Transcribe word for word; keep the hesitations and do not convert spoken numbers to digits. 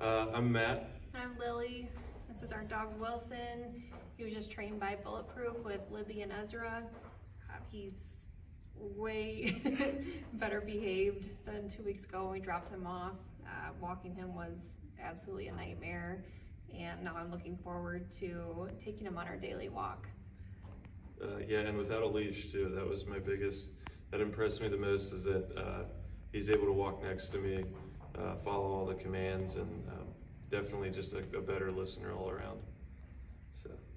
Uh, I'm Matt. I'm Lily. This is our dog Wilson. He was just trained by Bulletproof with Libby and Ezra. Uh, he's way better behaved than two weeks ago when we dropped him off. Uh, walking him was absolutely a nightmare, and now I'm looking forward to taking him on our daily walk. Uh, yeah, and without a leash too. That was my biggest, that impressed me the most, is that uh, he's able to walk next to me, uh, follow all the commands, and um, definitely just a, a better listener all around. So.